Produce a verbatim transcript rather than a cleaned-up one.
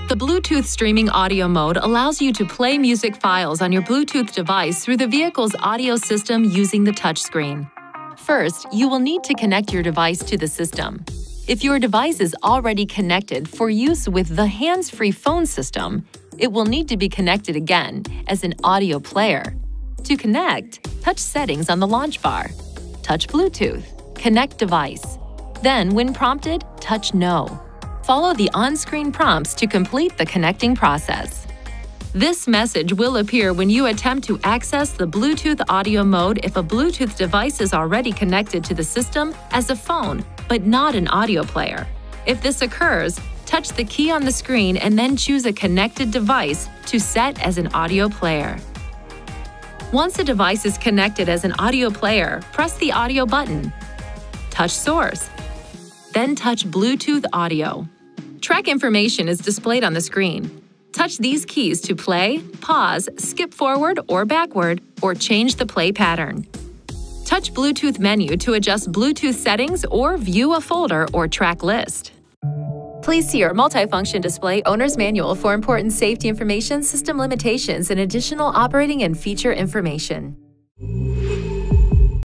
The Bluetooth streaming audio mode allows you to play music files on your Bluetooth device through the vehicle's audio system using the touchscreen. First, you will need to connect your device to the system. If your device is already connected for use with the hands-free phone system, it will need to be connected again as an audio player. To connect, touch Settings on the launch bar. Touch Bluetooth. Connect device. Then, when prompted, touch No. Follow the on-screen prompts to complete the connecting process. This message will appear when you attempt to access the Bluetooth audio mode if a Bluetooth device is already connected to the system as a phone, but not an audio player. If this occurs, touch the key on the screen and then choose a connected device to set as an audio player. Once a device is connected as an audio player, press the audio button. Touch Source. Then touch Bluetooth Audio. Track information is displayed on the screen. Touch these keys to play, pause, skip forward or backward, or change the play pattern. Touch Bluetooth menu to adjust Bluetooth settings or view a folder or track list. Please see our multifunction display owner's manual for important safety information, system limitations, and additional operating and feature information.